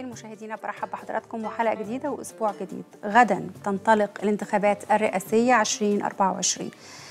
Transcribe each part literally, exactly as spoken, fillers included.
مشاهدينا، برحب بحضراتكم وحلقة جديدة وأسبوع جديد. غدا تنطلق الانتخابات الرئاسية ألفين وأربعة وعشرين.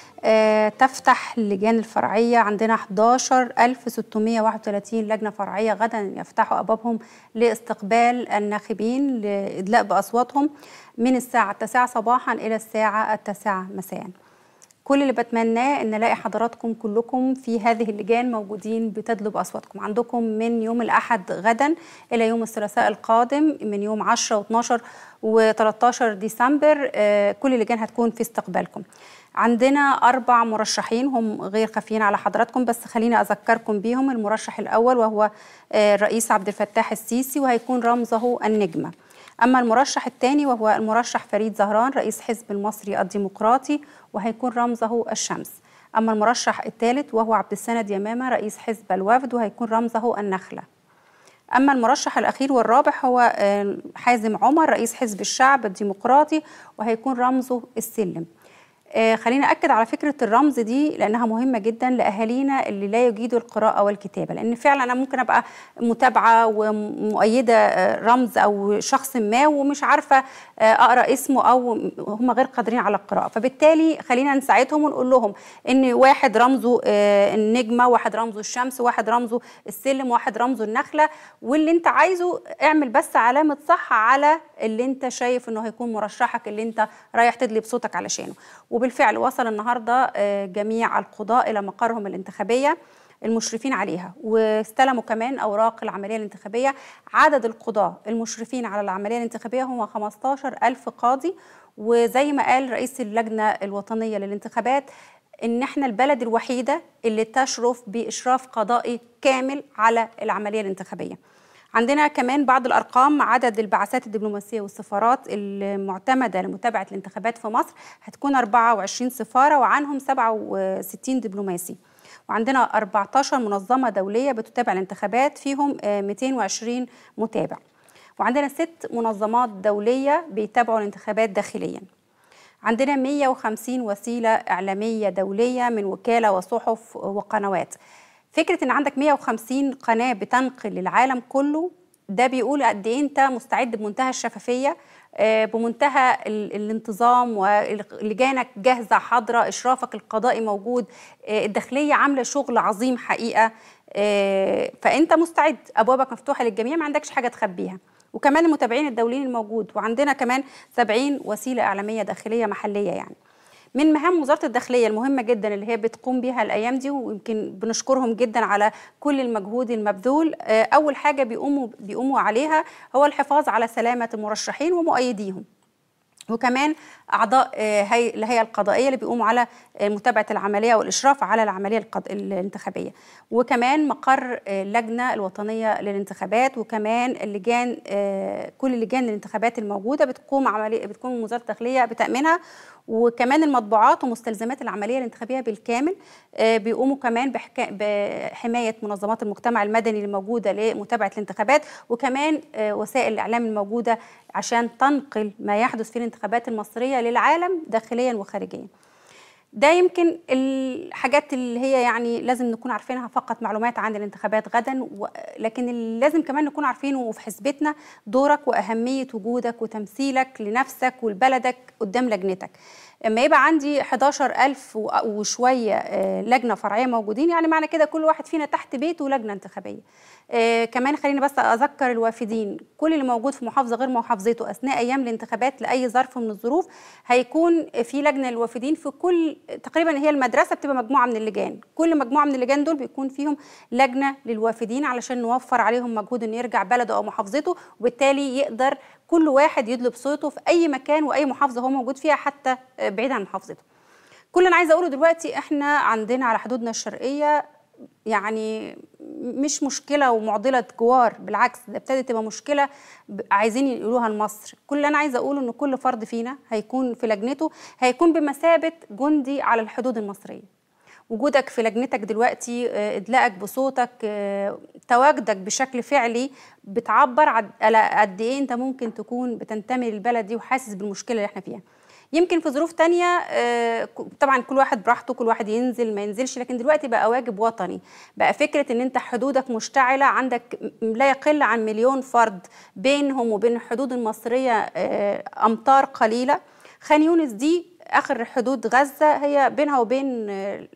أه تفتح اللجان الفرعية، عندنا أحد عشر ألف وستمائة وواحد وثلاثين لجنة فرعية غدا يفتحوا أبوابهم لاستقبال الناخبين لإدلاء بأصواتهم من الساعة التاسعة صباحا إلى الساعة التاسعة مساء. كل اللي بتمناه ان الاقي حضراتكم كلكم في هذه اللجان موجودين بتدلوا باصواتكم. عندكم من يوم الاحد غدا الى يوم الثلاثاء القادم من يوم عشرة واثناشر وثلاثة-عشر ديسمبر، كل اللجان هتكون في استقبالكم. عندنا اربع مرشحين هم غير خافيين على حضراتكم، بس خليني اذكركم بيهم. المرشح الاول وهو الرئيس عبد الفتاح السيسي وهيكون رمزه النجمه. أما المرشح الثاني وهو المرشح فريد زهران رئيس حزب المصري الديمقراطي وهيكون رمزه الشمس. أما المرشح الثالث وهو عبد السند يمامة رئيس حزب الوفد وهيكون رمزه النخلة. أما المرشح الأخير والرابع هو حازم عمر رئيس حزب الشعب الديمقراطي وهيكون رمزه السلم. آه خلينا أكد على فكرة الرمز دي لأنها مهمة جدا لأهالينا اللي لا يجيدوا القراءة والكتابة، لأن فعلا أنا ممكن أبقى متابعة ومؤيدة آه رمز أو شخص ما ومش عارفة آه أقرأ اسمه أو هم غير قادرين على القراءة، فبالتالي خلينا نساعدهم ونقول لهم إن واحد رمزه آه النجمة، واحد رمزه الشمس، واحد رمزه السلم، واحد رمزه النخلة، واللي أنت عايزه اعمل بس علامة صح على اللي أنت شايف إنه هيكون مرشحك اللي أنت رايح تدلي بصوتك علشانه. وبالفعل وصل النهارده جميع القضاء إلى مقرهم الانتخابية المشرفين عليها، واستلموا كمان أوراق العملية الانتخابية. عدد القضاة المشرفين على العملية الانتخابية هم خمسة عشر ألف قاضي، وزي ما قال رئيس اللجنة الوطنية للانتخابات إن احنا البلد الوحيدة اللي تشرف بإشراف قضائي كامل على العملية الانتخابية. عندنا كمان بعض الأرقام. عدد البعثات الدبلوماسية والسفارات المعتمدة لمتابعة الانتخابات في مصر هتكون أربعة وعشرين سفارة وعنهم سبعة وستين دبلوماسي، وعندنا أربعة عشر منظمة دولية بتتابع الانتخابات فيهم مئتين وعشرين متابع، وعندنا ست منظمات دولية بيتابعوا الانتخابات داخليا. عندنا مئة وخمسين وسيلة إعلامية دولية من وكالة وصحف وقنوات. فكرة إن عندك مئة وخمسين قناة بتنقل للعالم كله ده بيقول قد إيه أنت مستعد بمنتهى الشفافية، بمنتهى الانتظام، ولجانك جاهزة حاضرة، إشرافك القضائي موجود، الداخلية عاملة شغل عظيم حقيقة، فأنت مستعد، أبوابك مفتوحة للجميع، ما عندكش حاجة تخبيها. وكمان المتابعين الدوليين الموجود، وعندنا كمان سبعين وسيلة إعلامية داخلية محلية. يعني من مهام وزارة الداخلية المهمة جدا اللي هي بتقوم بها الأيام دي، ويمكن بنشكرهم جدا على كل المجهود المبذول. أول حاجة بيقوموا بيقوموا عليها هو الحفاظ على سلامة المرشحين ومؤيديهم، وكمان أعضاء الهيئة القضائية اللي بيقوموا على متابعة العملية والإشراف على العملية القض... الانتخابية، وكمان مقر اللجنة الوطنية للانتخابات، وكمان اللجان كل لجان الانتخابات الموجودة بتقوم عملية بتكون وزارة الداخلية بتأمينها، وكمان المطبوعات ومستلزمات العملية الانتخابية بالكامل بيقوموا كمان بحكا... بحماية منظمات المجتمع المدني الموجودة لمتابعة الانتخابات، وكمان وسائل الإعلام الموجودة عشان تنقل ما يحدث في الانتخابات المصرية للعالم داخليا وخارجيا. ده يمكن الحاجات اللي هي يعني لازم نكون عارفينها فقط، معلومات عن الانتخابات غدا، لكن اللي لازم كمان نكون عارفينه وفي حسبتنا دورك وأهمية وجودك وتمثيلك لنفسك ولبلدك قدام لجنتك. اما يبقى عندي أحد عشر ألف وشوية لجنة فرعية موجودين، يعني معنى كده كل واحد فينا تحت بيته لجنة انتخابية. آه كمان خليني بس أذكر الوافدين، كل اللي موجود في محافظة غير محافظته أثناء أيام الانتخابات لأي ظرف من الظروف هيكون في لجنة للوافدين في كل تقريبا، هي المدرسة بتبقى مجموعة من اللجان، كل مجموعة من اللجان دول بيكون فيهم لجنة للوافدين علشان نوفر عليهم مجهود إنه يرجع بلده أو محافظته، وبالتالي يقدر كل واحد يدلي بصوته في أي مكان وأي محافظة هو موجود فيها حتى بعيد عن محافظته. كل اللي أنا عايزة أقوله دلوقتي إحنا عندنا على حدودنا الشرقية يعني مش مشكلة ومعضلة جوار، بالعكس ده ابتدت تبقى مشكلة عايزين يقولوها لمصر. كل اللي أنا عايزة أقوله إن كل فرد فينا هيكون في لجنته هيكون بمثابة جندي على الحدود المصرية. وجودك في لجنتك دلوقتي، إدلاءك بصوتك، تواجدك بشكل فعلي بتعبر على قد إيه أنت ممكن تكون بتنتمي للبلد دي وحاسس بالمشكلة اللي احنا فيها. يمكن في ظروف تانية طبعا كل واحد براحته، كل واحد ينزل ما ينزلش، لكن دلوقتي بقى واجب وطني، بقى فكرة ان انت حدودك مشتعلة، عندك لا يقل عن مليون فرد بينهم وبين الحدود المصرية أمتار قليلة. خان يونس دي آخر حدود غزة هي بينها وبين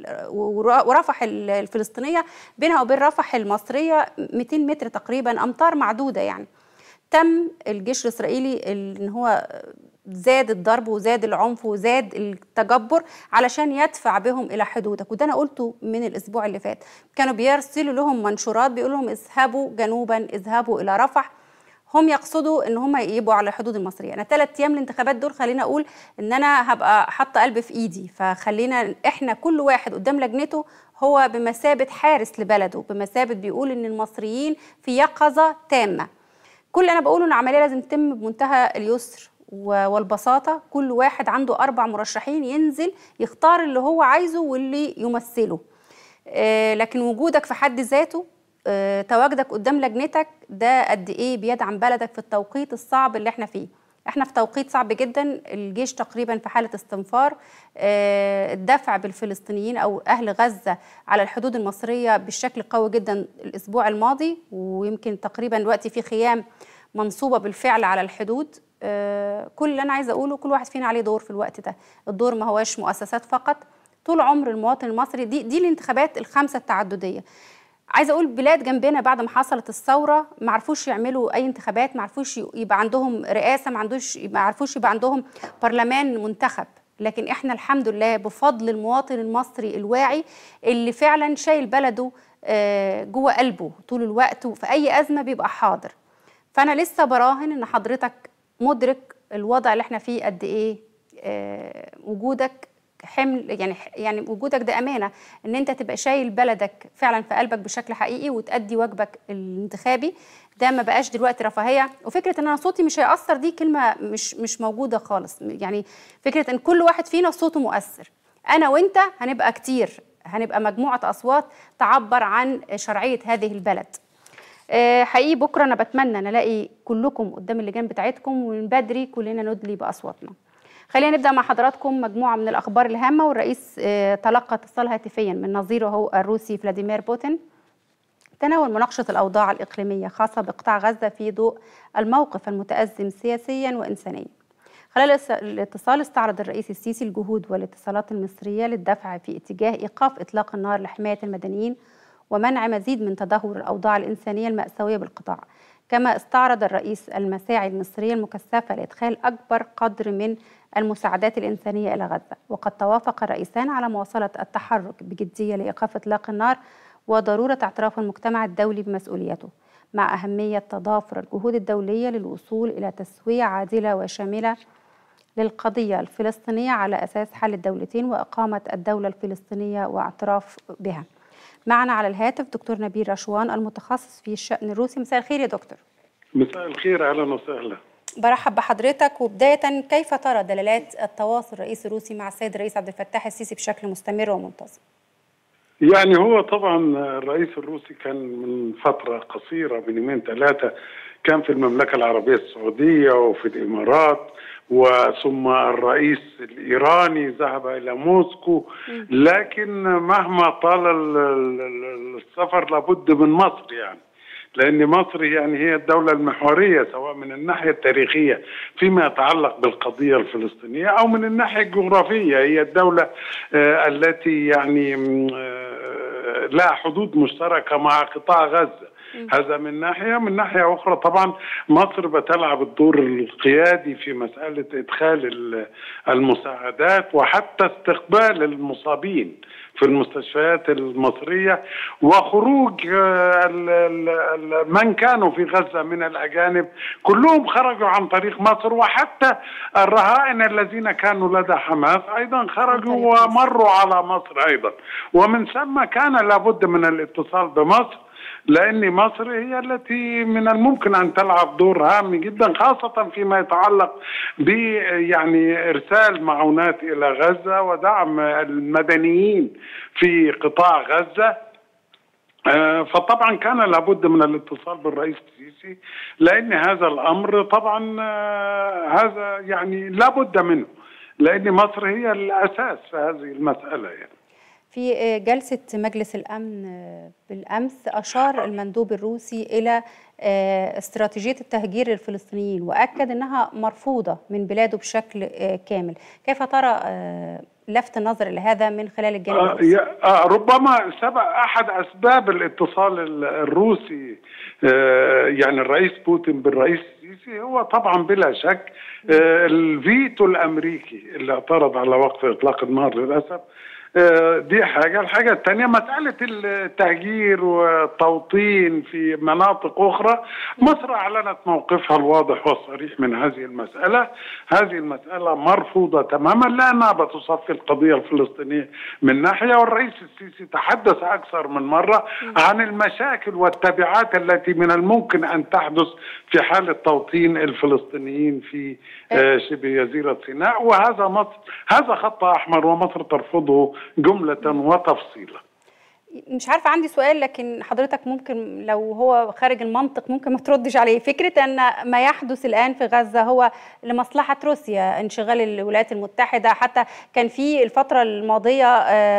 ورفح الفلسطينية، بينها وبين رفح المصرية مئتين متر تقريبا، أمتار معدودة يعني. تم الجيش الإسرائيلي إن هو زاد الضرب وزاد العنف وزاد التجبر علشان يدفع بهم إلى حدودك، وده أنا قلته من الأسبوع اللي فات. كانوا بيرسلوا لهم منشورات بيقولوا لهم اذهبوا جنوبا، اذهبوا إلى رفح. هم يقصدوا ان هم يبقوا على الحدود المصريه. انا ثلاث ايام الانتخابات دول خلينا اقول ان انا هبقى حاطه قلب في ايدي، فخلينا احنا كل واحد قدام لجنته هو بمثابه حارس لبلده، بمثابه بيقول ان المصريين في يقظه تامه. كل اللي انا بقوله ان العمليه لازم تتم بمنتهى اليسر والبساطه، كل واحد عنده اربع مرشحين ينزل يختار اللي هو عايزه واللي يمثله. آه لكن وجودك في حد ذاته، أه، تواجدك قدام لجنتك ده قد ايه بيدعم بلدك في التوقيت الصعب اللي احنا فيه. احنا في توقيت صعب جدا، الجيش تقريبا في حالة استنفار. أه، الدفع بالفلسطينيين او اهل غزة على الحدود المصرية بالشكل قوي جدا الاسبوع الماضي، ويمكن تقريبا دلوقتي في خيام منصوبة بالفعل على الحدود. أه، كل اللي انا عايزة اقوله كل واحد فينا عليه دور في الوقت ده. الدور ما هواش مؤسسات فقط، طول عمر المواطن المصري. دي دي الانتخابات الخمسة التعددية. عايزه اقول بلاد جنبنا بعد ما حصلت الثوره ما عرفوش يعملوا اي انتخابات، ما عرفوش يبقى عندهم رئاسه، ما عندوش ما عرفوش يبقى عندهم برلمان منتخب. لكن احنا الحمد لله بفضل المواطن المصري الواعي اللي فعلا شايل بلده جوه قلبه طول الوقت، وفي اي ازمه بيبقى حاضر. فانا لسه براهن ان حضرتك مدرك الوضع اللي احنا فيه قد ايه. وجودك حمل يعني يعني وجودك ده امانه، ان انت تبقى شايل بلدك فعلا في قلبك بشكل حقيقي وتأدي واجبك الانتخابي. ده ما بقاش دلوقتي رفاهيه، وفكره ان انا صوتي مش هيأثر دي كلمه مش مش موجوده خالص. يعني فكره ان كل واحد فينا صوته مؤثر، انا وانت هنبقى كتير، هنبقى مجموعه اصوات تعبر عن شرعيه هذه البلد. أه حقيقي بكره انا بتمنى نلاقي كلكم قدام اللجان بتاعتكم ومن بدري كلنا ندلي باصواتنا. خلينا نبدأ مع حضراتكم مجموعة من الأخبار الهامة. والرئيس تلقى اتصال هاتفيا من نظيره الروسي فلاديمير بوتين تناول مناقشة الأوضاع الإقليمية خاصة بقطاع غزة في ضوء الموقف المتأزم سياسيا وإنسانيا. خلال الاتصال استعرض الرئيس السيسي الجهود والاتصالات المصرية للدفع في اتجاه إيقاف إطلاق النار لحماية المدنيين ومنع مزيد من تدهور الأوضاع الإنسانية المأساوية بالقطاع. كما استعرض الرئيس المساعي المصرية المكثفة لإدخال أكبر قدر من المساعدات الإنسانية إلى غزة. وقد توافق الرئيسان على مواصلة التحرك بجدية لإيقاف إطلاق النار وضرورة اعتراف المجتمع الدولي بمسؤوليته، مع أهمية تضافر الجهود الدولية للوصول إلى تسوية عادلة وشاملة للقضية الفلسطينية على أساس حل الدولتين وإقامة الدولة الفلسطينية واعتراف بها. معنا على الهاتف دكتور نبيل رشوان المتخصص في الشأن الروسي. مساء الخير يا دكتور. مساء الخير، أهلا وسهلا. برحب بحضرتك. وبداية كيف ترى دلالات التواصل الرئيس الروسي مع السيد الرئيس عبد الفتاح السيسي بشكل مستمر ومنتظم؟ يعني هو طبعا الرئيس الروسي كان من فترة قصيرة من يومين ثلاثة كان في المملكة العربية السعودية وفي الإمارات، وثم الرئيس الإيراني ذهب إلى موسكو. لكن مهما طال السفر لابد من مصر، يعني لأن مصر يعني هي الدولة المحورية سواء من الناحية التاريخية فيما يتعلق بالقضية الفلسطينية أو من الناحية الجغرافية. هي الدولة آه التي يعني آه لها حدود مشتركة مع قطاع غزة. هذا من ناحية. من ناحية أخرى طبعا مصر بتلعب الدور القيادي في مسألة إدخال المساعدات وحتى استقبال المصابين في المستشفيات المصرية وخروج من كانوا في غزة من الأجانب. كلهم خرجوا عن طريق مصر، وحتى الرهائن الذين كانوا لدى حماس أيضا خرجوا ومروا على مصر أيضا. ومن ثم كان لابد من الاتصال بمصر، لأن مصر هي التي من الممكن أن تلعب دور هام جدا، خاصة فيما يتعلق ب يعني إرسال معونات إلى غزة ودعم المدنيين في قطاع غزة. فطبعا كان لابد من الاتصال بالرئيس السيسي، لأن هذا الأمر طبعا هذا يعني لابد منه. لأن مصر هي الأساس في هذه المسألة يعني. في جلسة مجلس الأمن بالأمس أشار المندوب الروسي إلى استراتيجية التهجير للفلسطينيين وأكد أنها مرفوضة من بلاده بشكل كامل. كيف ترى لفت النظر لهذا من خلال الجانب الروسي؟ آه ربما سبب أحد أسباب الاتصال الروسي آه يعني الرئيس بوتين بالرئيس السيسي هو طبعا بلا شك آه الفيتو الأمريكي اللي اعترض على وقف إطلاق النار للأسف. دي حاجة. الحاجة الثانية مسألة التهجير والتوطين في مناطق أخرى. مصر أعلنت موقفها الواضح والصريح من هذه المسألة. هذه المسألة مرفوضة تماما لأنها بتصفي القضية الفلسطينية من ناحية، والرئيس السيسي تحدث أكثر من مرة عن المشاكل والتبعات التي من الممكن أن تحدث في حالة توطين الفلسطينيين في شبه جزيرة سيناء، وهذا مصر هذا خط أحمر ومصر ترفضه جملة وتفصيلا. مش عارفة، عندي سؤال لكن حضرتك ممكن لو هو خارج المنطق ممكن ما تردش عليه. فكرة أن ما يحدث الآن في غزة هو لمصلحة روسيا، انشغال الولايات المتحدة، حتى كان في الفترة الماضية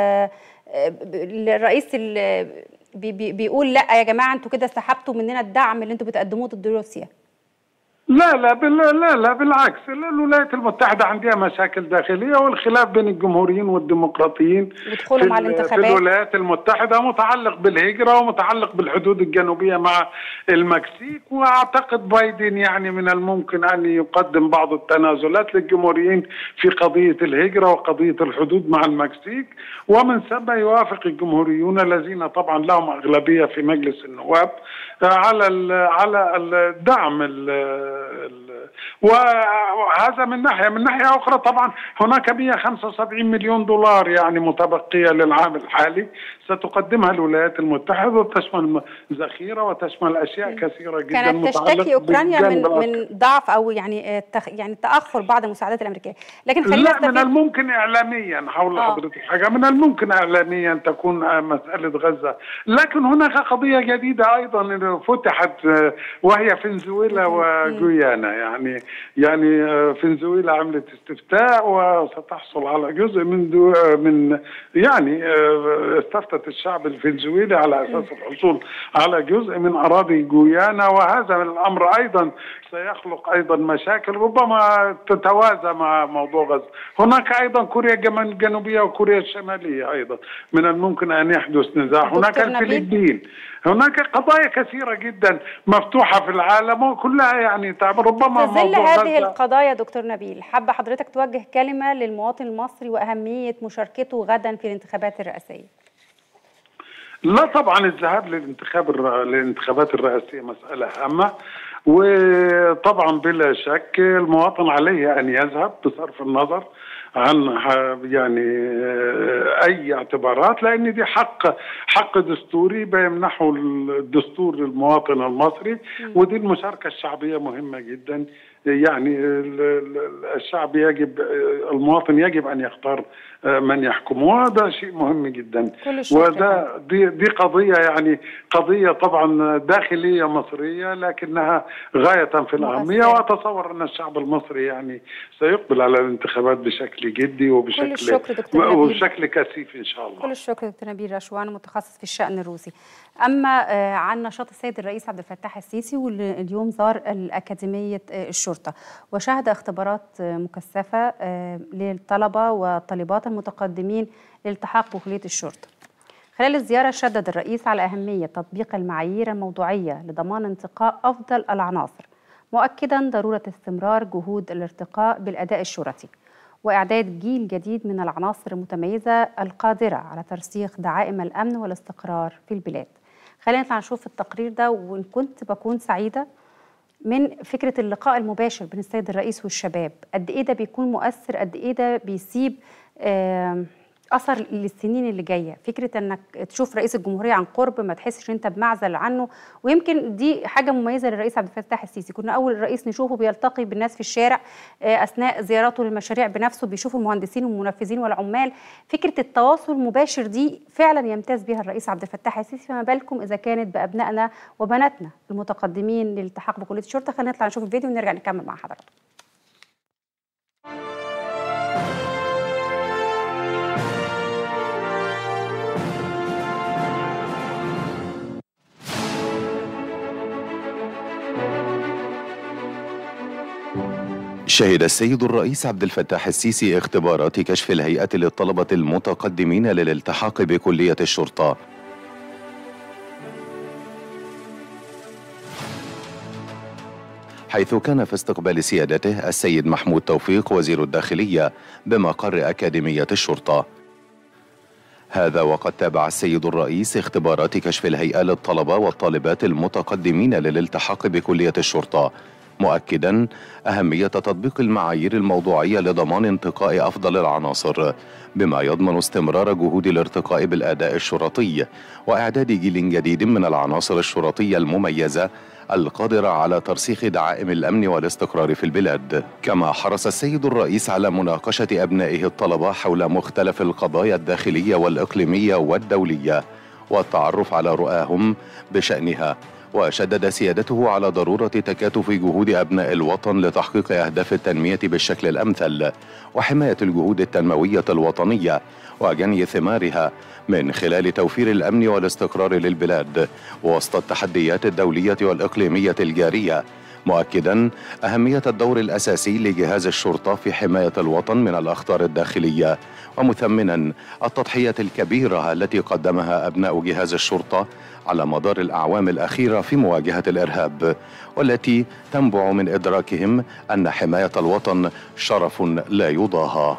الرئيس بيقول لا يا جماعة انتوا كده سحبتوا مننا الدعم اللي انتوا بتقدموه ضد روسيا. لا لا لا لا بالعكس، الولايات المتحدة عندها مشاكل داخلية، والخلاف بين الجمهوريين والديمقراطيين ودخولهم على الانتخابات في الولايات المتحدة متعلق بالهجرة ومتعلق بالحدود الجنوبية مع المكسيك. واعتقد بايدن يعني من الممكن ان يقدم بعض التنازلات للجمهوريين في قضية الهجرة وقضية الحدود مع المكسيك، ومن ثم يوافق الجمهوريون الذين طبعا لهم أغلبية في مجلس النواب على على الدعم ال وهذا من ناحية. من ناحية أخرى طبعا هناك مئة وخمسة وسبعين مليون دولار يعني متبقية للعام الحالي ستقدمها الولايات المتحدة، وتشمل ذخيرة وتشمل أشياء كثيرة جدا. كانت تشتكي أوكرانيا من من ضعف أو يعني تخ يعني تأخر بعض المساعدات الأمريكية، لكن خلينا لا من الممكن إعلاميا حول آه. حضرتك حاجة من الممكن إعلاميا تكون مسألة غزة، لكن هناك قضية جديدة أيضا فتحت وهي فنزويلا وغويانا. يعني يعني فنزويلا عملت استفتاء وستحصل على جزء من دو من يعني استفتت الشعب الفنزويلي على اساس الحصول على جزء من اراضي غويانا، وهذا الامر ايضا سيخلق ايضا مشاكل ربما تتوازى مع موضوع غزه. هناك ايضا كوريا الجنوبيه وكوريا الشماليه ايضا من الممكن ان يحدث نزاع. هناك الفلبين. هناك قضايا كثيرة جدا مفتوحة في العالم وكلها يعني ربما في ظل هذه القضايا دكتور نبيل، حابة حضرتك توجه كلمة للمواطن المصري وأهمية مشاركته غدا في الانتخابات الرئاسية. لا طبعا الذهاب للانتخاب للانتخابات الرئاسية مسألة هامة، وطبعا بلا شك المواطن عليه أن يذهب بصرف النظر عن يعني اي اعتبارات، لان دي حق حق دستوري بيمنحه الدستور للمواطن المصري، ودي المشاركه الشعبيه مهمه جدا. يعني الشعب يجب المواطن يجب ان يختار من يحكمه، وهذا شيء مهم جدا. وده دي دي قضيه يعني قضيه طبعا داخليه مصريه لكنها غايه في الاهميه، واتصور ان الشعب المصري يعني سيقبل على الانتخابات بشكل جدي وبشكل وبشكل كثيف ان شاء الله. كل الشكر دكتور نبيل رشوان متخصص في الشأن الروسي. اما عن نشاط السيد الرئيس عبد الفتاح السيسي واللي اليوم زار الأكاديمية الشرطة وشهد اختبارات مكثفة للطلبة والطالبات المتقدمين للالتحاق بكلية الشرطة. خلال الزيارة شدد الرئيس على أهمية تطبيق المعايير الموضوعية لضمان انتقاء أفضل العناصر، مؤكدا ضرورة استمرار جهود الارتقاء بالأداء الشرطي وإعداد جيل جديد من العناصر المتميزة القادرة على ترسيخ دعائم الأمن والاستقرار في البلاد. خلينا نطلع نشوف التقرير ده، وإن كنت بكون سعيدة من فكرة اللقاء المباشر بين السيد الرئيس والشباب، قد إيه ده بيكون مؤثر، قد إيه ده بيسيب آه أثر للسنين اللي جاية. فكرة أنك تشوف رئيس الجمهورية عن قرب ما تحسش أنت بمعزل عنه، ويمكن دي حاجة مميزة للرئيس عبد الفتاح السيسي. كنا أول رئيس نشوفه بيلتقي بالناس في الشارع أثناء زياراته للمشاريع بنفسه، بيشوف المهندسين والمنفذين والعمال. فكرة التواصل المباشر دي فعلا يمتاز بها الرئيس عبد الفتاح السيسي، فما بالكم إذا كانت بأبنائنا وبناتنا المتقدمين للالتحاق بكلية الشرطة. خلينا نطلع نشوف الفيديو ونرجع نكمل مع حضراتكم. شهد السيد الرئيس عبد الفتاح السيسي اختبارات كشف الهيئة للطلبة المتقدمين للالتحاق بكلية الشرطة، حيث كان في استقبال سيادته السيد محمود توفيق وزير الداخلية بمقر أكاديمية الشرطة. هذا وقد تابع السيد الرئيس اختبارات كشف الهيئة للطلبة والطالبات المتقدمين للالتحاق بكلية الشرطة، مؤكدا أهمية تطبيق المعايير الموضوعية لضمان انتقاء أفضل العناصر، بما يضمن استمرار جهود الارتقاء بالأداء الشرطي وإعداد جيل جديد من العناصر الشرطية المميزة القادرة على ترسيخ دعائم الأمن والاستقرار في البلاد. كما حرص السيد الرئيس على مناقشة أبنائه الطلبة حول مختلف القضايا الداخلية والإقليمية والدولية والتعرف على رؤاهم بشأنها، وشدد سيادته على ضرورة تكاتف جهود أبناء الوطن لتحقيق أهداف التنمية بالشكل الأمثل وحماية الجهود التنموية الوطنية وجني ثمارها من خلال توفير الأمن والاستقرار للبلاد وسط التحديات الدولية والإقليمية الجارية، مؤكدا أهمية الدور الأساسي لجهاز الشرطة في حماية الوطن من الأخطار الداخلية، ومثمنا التضحية الكبيرة التي قدمها أبناء جهاز الشرطة على مدار الأعوام الأخيرة في مواجهة الإرهاب، والتي تنبع من إدراكهم أن حماية الوطن شرف لا يضاهى.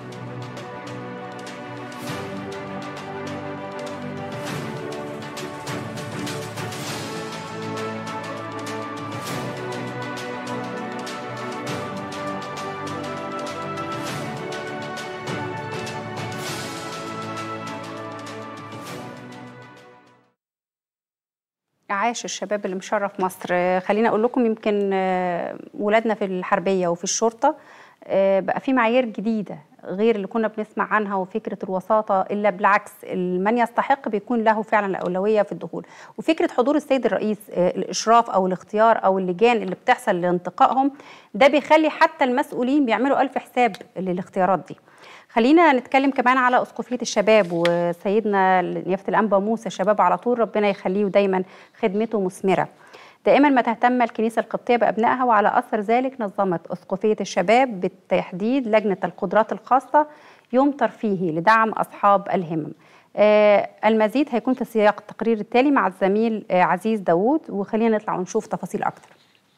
عاش الشباب اللي مشرف مصر. خلينا اقول لكم يمكن ولادنا في الحربيه وفي الشرطه بقى في معايير جديده غير اللي كنا بنسمع عنها، وفكره الوساطه، الا بالعكس من يستحق بيكون له فعلا الاولويه في الدخول. وفكره حضور السيد الرئيس، الاشراف او الاختيار او اللجان اللي بتحصل لانتقائهم، ده بيخلي حتى المسؤولين بيعملوا الف حساب للاختيارات دي. خلينا نتكلم كمان على أسقفية الشباب وسيدنا نيافة الأنبا موسى الشباب على طول، ربنا يخليه ودايما خدمته مثمرة. دائما ما تهتم الكنيسة القبطية بأبنائها، وعلى أثر ذلك نظمت أسقفية الشباب بالتحديد لجنة القدرات الخاصة يوم ترفيهي لدعم أصحاب الهمم. آه المزيد هيكون في سياق التقرير التالي مع الزميل آه عزيز داوود، وخلينا نطلع ونشوف تفاصيل أكتر.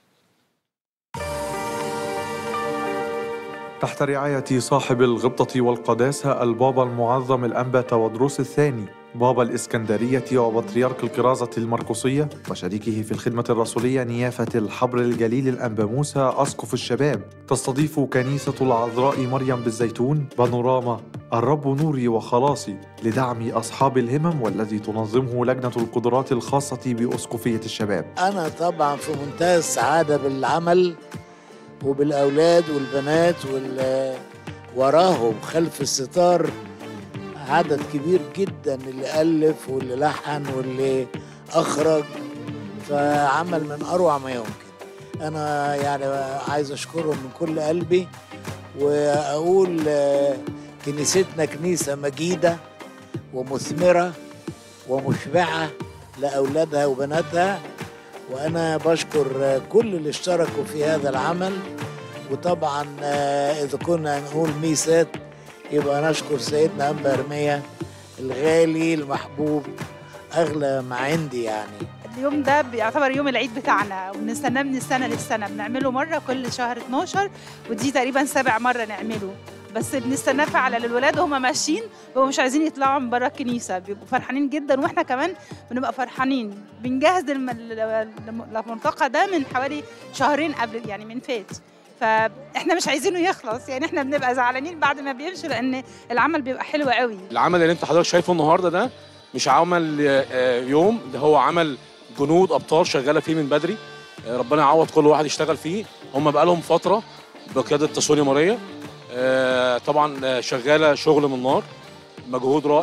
تحت رعاية صاحب الغبطة والقداسة البابا المعظم الأنبا تودروس الثاني بابا الإسكندرية وبطريرك الكرازة المرقسية، وشريكه في الخدمة الرسولية نيافة الحبر الجليل الأنبا موسى أسقف الشباب، تستضيف كنيسة العذراء مريم بالزيتون بانوراما الرب نوري وخلاصي لدعم أصحاب الهمم، والذي تنظمه لجنة القدرات الخاصة بأسقفية الشباب. أنا طبعا في منتهى السعادة بالعمل وبالأولاد والبنات واللي وراهم خلف الستار عدد كبير جدا، اللي ألف واللي لحن واللي أخرج، فعمل من أروع ما يمكن. أنا يعني عايز أشكرهم من كل قلبي، وأقول كنيستنا كنيسة مجيدة ومثمرة ومشبعة لأولادها وبناتها، وأنا بشكر كل اللي اشتركوا في هذا العمل. وطبعا إذا كنا نقول ميسات يبقى نشكر سيدنا أنبا إرميا الغالي المحبوب، أغلى ما عندي. يعني اليوم ده بيعتبر يوم العيد بتاعنا، وبنستناه من السنة للسنة، بنعمله مرة كل شهر اتناشر، ودي تقريبا سابع مرة نعمله، بس بنستناه فعلا. الولاد وهم ماشيين بيبقوا مش عايزين يطلعوا من بره الكنيسه، بيبقوا فرحانين جدا، واحنا كمان بنبقى فرحانين. بنجهز الملتقى ده من حوالي شهرين قبل، يعني من فات، فاحنا مش عايزينه يخلص، يعني احنا بنبقى زعلانين بعد ما بيمشي، لان العمل بيبقى حلو قوي. العمل اللي انت حضرتك شايفه النهارده ده مش عمل يوم، ده هو عمل جنود ابطال شغاله فيه من بدري. ربنا يعوض كل واحد يشتغل فيه. هم بقى لهم فتره بقياده تسوني ماريا، طبعا شغاله شغل من نار، مجهود رائع.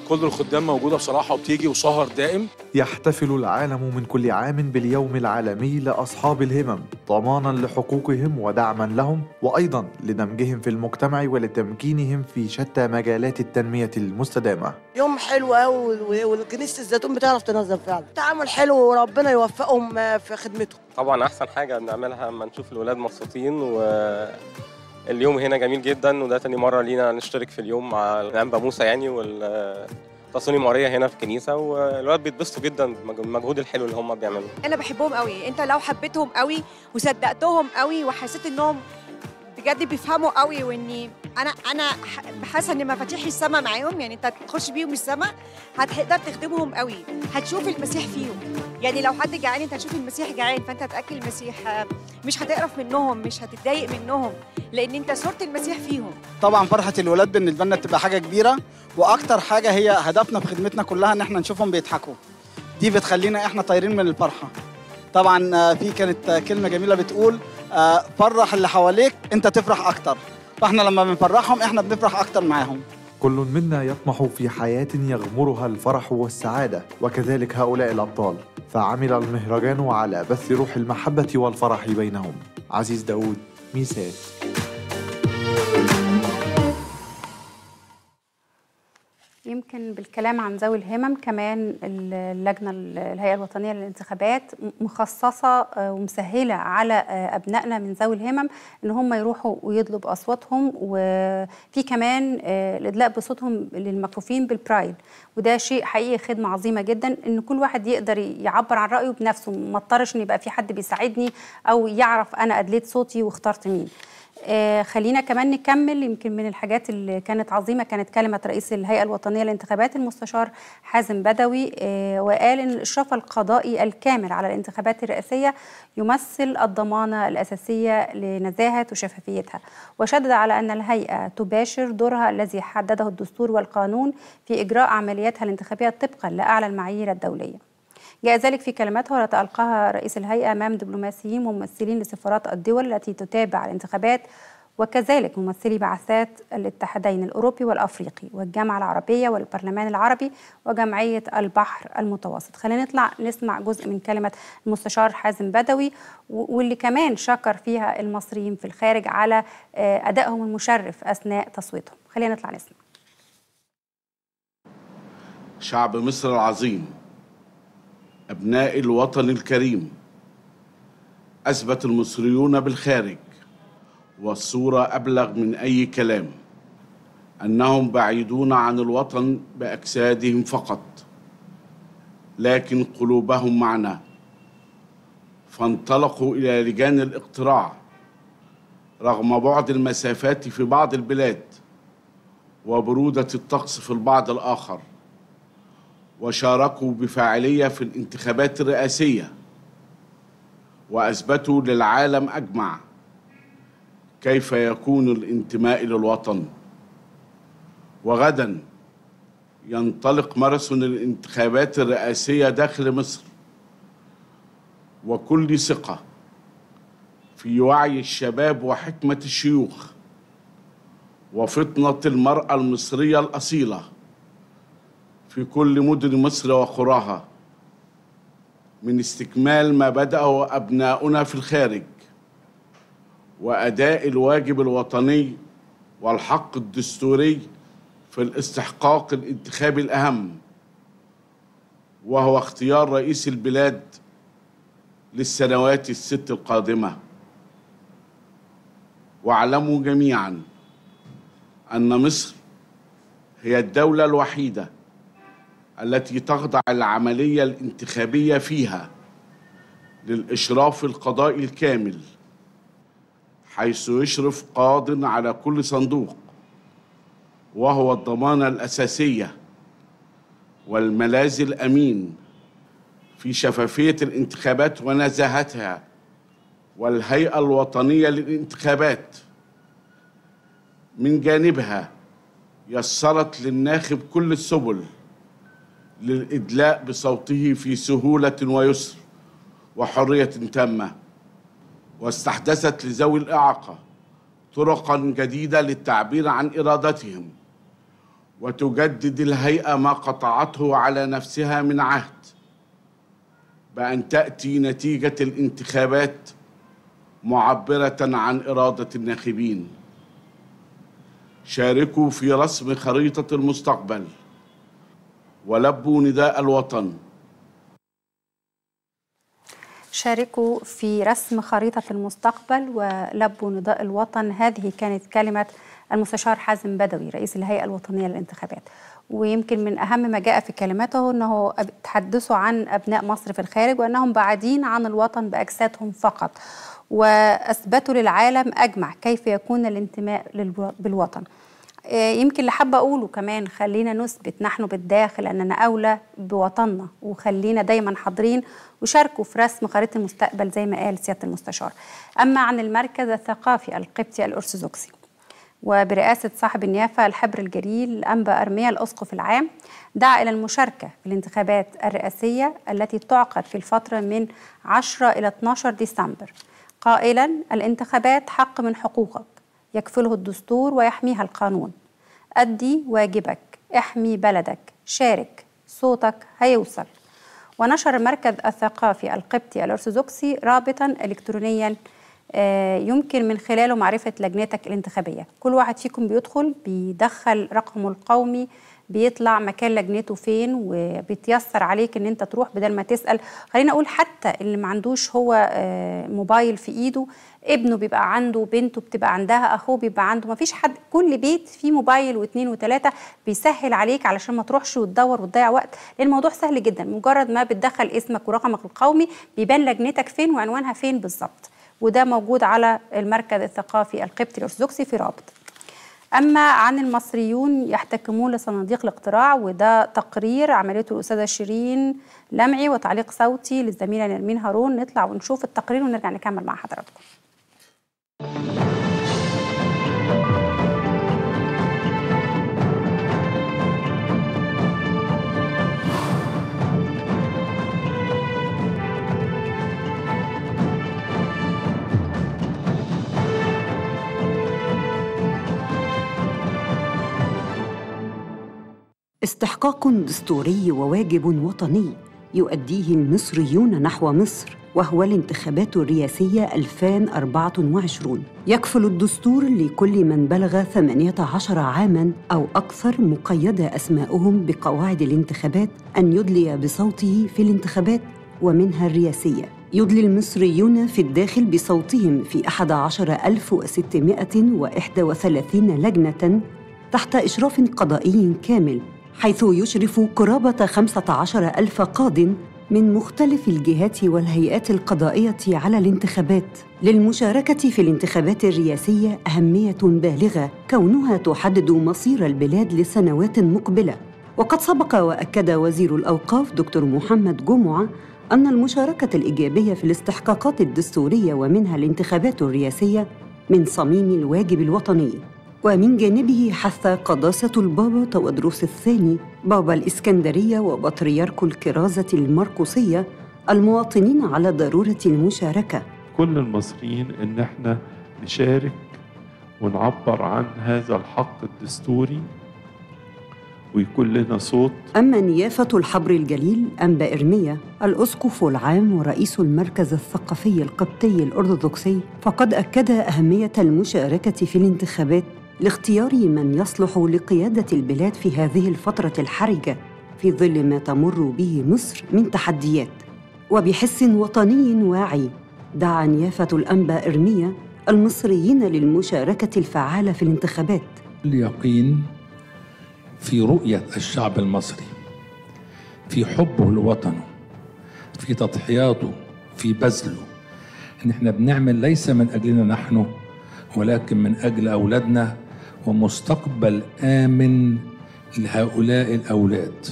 كل الخدام موجوده بصراحه وبتيجي وسهر دائم. يحتفل العالم من كل عام باليوم العالمي لأصحاب الهمم ضمانا لحقوقهم ودعما لهم، وأيضا لدمجهم في المجتمع ولتمكينهم في شتى مجالات التنمية المستدامة. يوم حلو قوي، والكنيسة الزيتون بتعرف تنظم فعلا، تعامل حلو وربنا يوفقهم في خدمتهم. طبعا أحسن حاجة بنعملها لما نشوف الولاد مبسوطين، واليوم هنا جميل جدا، وده تاني مرة لينا نشترك في اليوم مع الأنبا موسى يعني وال تصوني ماريا هنا في الكنيسه، والولاد بيتبسطوا جدا بالمجهود الحلو اللي هم بيعملوه. انا بحبهم قوي، انت لو حبيتهم قوي وصدقتهم قوي وحسيت انهم بجد بيفهموا قوي، واني انا انا حاسه ان مفاتيح السما معاهم، يعني انت تخش بيهم السما هتقدر تخدمهم قوي، هتشوف المسيح فيهم. يعني لو حد جعان انت هتشوف المسيح جعان، فانت هتاكل المسيح، مش هتقرف منهم، مش هتتضايق منهم، لان انت صورة المسيح فيهم. طبعا فرحه الولاد بالنسبه لنا بتبقى حاجه كبيره، واكتر حاجه هي هدفنا في خدمتنا كلها ان احنا نشوفهم بيضحكوا، دي بتخلينا احنا طايرين من الفرحه. طبعا في كانت كلمه جميله بتقول فرح اللي حواليك انت تفرح اكتر، فاحنا لما بنفرحهم احنا بنفرح اكتر معاهم. كل منا يطمح في حياة يغمرها الفرح والسعادة، وكذلك هؤلاء الأبطال، فعمل المهرجان على بث روح المحبة والفرح بينهم. عزيز داود، ميسات. يمكن بالكلام عن ذوي الهمم كمان اللجنة الهيئة الوطنية للانتخابات مخصصة ومسهلة على أبنائنا من ذوي الهمم إن هم يروحوا ويدلوا بأصواتهم، وفي كمان الإدلاء بصوتهم للمكفوفين بالبرايل، وده شيء حقيقي خدمة عظيمة جدا إن كل واحد يقدر يعبر عن رأيه بنفسه، ما اضطرش إن يبقى في حد بيساعدني أو يعرف أنا أدليت صوتي واخترت مين. آه خلينا كمان نكمل. يمكن من الحاجات اللي كانت عظيمة كانت كلمة رئيس الهيئة الوطنية للانتخابات المستشار حازم بدوي، آه وقال إن الإشراف القضائي الكامل على الانتخابات الرئاسية يمثل الضمانة الأساسية لنزاهة وشفافيتها، وشدد على أن الهيئة تباشر دورها الذي حدده الدستور والقانون في إجراء عملياتها الانتخابية طبقا لأعلى المعايير الدولية. جاء ذلك في كلمته والتي ألقاها رئيس الهيئة أمام دبلوماسيين وممثلين لسفارات الدول التي تتابع الانتخابات، وكذلك ممثلي بعثات الاتحادين الأوروبي والأفريقي والجامعة العربية والبرلمان العربي وجمعية البحر المتوسط. خلينا نطلع نسمع جزء من كلمة المستشار حازم بدوي، واللي كمان شكر فيها المصريين في الخارج على أدائهم المشرف أثناء تصويتهم. خلينا نطلع نسمع. شعب مصر العظيم، أبناء الوطن الكريم، أثبت المصريون بالخارج والصورة أبلغ من أي كلام أنهم بعيدون عن الوطن بأجسادهم فقط، لكن قلوبهم معنا، فانطلقوا إلى لجان الاقتراع رغم بعد المسافات في بعض البلاد وبرودة الطقس في البعض الآخر، وشاركوا بفاعلية في الانتخابات الرئاسية، وأثبتوا للعالم أجمع كيف يكون الانتماء للوطن. وغدا ينطلق ماراثون الانتخابات الرئاسية داخل مصر، وكل ثقة في وعي الشباب وحكمة الشيوخ وفطنة المرأة المصرية الأصيلة في كل مدن مصر وقراها من استكمال ما بدأه أبناؤنا في الخارج وأداء الواجب الوطني والحق الدستوري في الاستحقاق الانتخابي الأهم، وهو اختيار رئيس البلاد للسنوات الست القادمة. واعلموا جميعا أن مصر هي الدولة الوحيدة التي تخضع العملية الانتخابية فيها للإشراف القضائي الكامل، حيث يشرف قاض على كل صندوق، وهو الضمانة الأساسية والملاذ الأمين في شفافية الانتخابات ونزاهتها. والهيئة الوطنية للانتخابات من جانبها يسرت للناخب كل السبل للإدلاء بصوته في سهولة ويسر وحرية تامة، واستحدثت لذوي الإعاقة طرقاً جديدة للتعبير عن إرادتهم وتجدد الهيئة ما قطعته على نفسها من عهد بأن تأتي نتيجة الانتخابات معبرة عن إرادة الناخبين. شاركوا في رسم خريطة المستقبل ولبوا نداء الوطن. شاركوا في رسم خريطة المستقبل ولبوا نداء الوطن. هذه كانت كلمة المستشار حازم بدوي رئيس الهيئة الوطنية للانتخابات. ويمكن من أهم ما جاء في كلماته أنه تحدثوا عن أبناء مصر في الخارج وأنهم بعيدين عن الوطن بأجسادهم فقط، وأثبتوا للعالم أجمع كيف يكون الانتماء بالوطن. يمكن اللي حابة أقوله كمان، خلينا نثبت نحن بالداخل أننا أولى بوطننا، وخلينا دايما حاضرين وشاركوا في رسم خريطة المستقبل زي ما قال سيادة المستشار. أما عن المركز الثقافي القبطي الأرثوذكسي وبرئاسة صاحب النيافة الحبر الجليل الأنبا أرميا الأسقف العام، دعا إلى المشاركة في الانتخابات الرئاسية التي تعقد في الفترة من عشرة إلى اثني عشر ديسمبر، قائلا: الانتخابات حق من حقوقك يكفله الدستور ويحميها القانون. أدي واجبك، احمي بلدك، شارك، صوتك هيوصل. ونشر المركز الثقافي القبطي الأرثوذكسي رابطا إلكترونيا يمكن من خلاله معرفة لجنتك الانتخابية. كل واحد فيكم بيدخل بيدخل رقمه القومي، بيطلع مكان لجنته فين، وبيتيسر عليك ان انت تروح بدل ما تسأل. خلينا اقول حتى اللي ما عندوش هو موبايل في ايده، ابنه بيبقى عنده، بنته بتبقى عندها، اخوه بيبقى عنده، ما فيش حد، كل بيت فيه موبايل واثنين وثلاثة، بيسهل عليك علشان ما تروحش وتدور وتضيع وقت، لان الموضوع سهل جدا. مجرد ما بتدخل اسمك ورقمك القومي بيبان لجنتك فين وعنوانها فين بالظبط، وده موجود على المركز الثقافي القبطي الأرثوذكسي في رابط. أما عن المصريون يحتكمون لصناديق الاقتراع، وده تقرير عملته الأستاذة شيرين لمعي وتعليق صوتي للزميلة نرمين هارون. نطلع ونشوف التقرير ونرجع نكمل مع حضراتكم. استحقاق دستوري وواجب وطني يؤديه المصريون نحو مصر، وهو الانتخابات الرئاسية ألفين وأربعة وعشرين. يكفل الدستور لكل من بلغ ثمانية عشر عاماً أو أكثر مقيد أسماؤهم بقواعد الانتخابات أن يدلي بصوته في الانتخابات ومنها الرئاسية. يدلي المصريون في الداخل بصوتهم في أحد عشر ألف وستمائة وواحد وثلاثين لجنة تحت إشراف قضائي كامل، حيث يشرف قرابة خمسة عشر ألف قاضٍ من مختلف الجهات والهيئات القضائية على الانتخابات. للمشاركة في الانتخابات الرئاسية أهمية بالغة، كونها تحدد مصير البلاد لسنوات مقبلة. وقد سبق وأكد وزير الأوقاف دكتور محمد جمعة أن المشاركة الإيجابية في الاستحقاقات الدستورية ومنها الانتخابات الرئاسية من صميم الواجب الوطني. ومن جانبه حث قداسة البابا تودروس الثاني بابا الإسكندرية وبطريرك الكرازة المرقسية المواطنين على ضرورة المشاركة. كل المصريين إن احنا نشارك ونعبر عن هذا الحق الدستوري ويكون لنا صوت. أما نيافة الحبر الجليل أنبا إرميا الأسقف العام ورئيس المركز الثقافي القبطي الأرثوذكسي، فقد أكد أهمية المشاركة في الانتخابات لاختيار من يصلح لقيادة البلاد في هذه الفترة الحرجة في ظل ما تمر به مصر من تحديات. وبحس وطني واعي دعا نيافة الأنبا إرميا المصريين للمشاركة الفعالة في الانتخابات. اليقين في رؤية الشعب المصري، في حبه لوطنه، في تضحياته، في بذله، إن احنا بنعمل ليس من أجلنا نحن ولكن من أجل أولادنا ومستقبل آمن لهؤلاء الأولاد.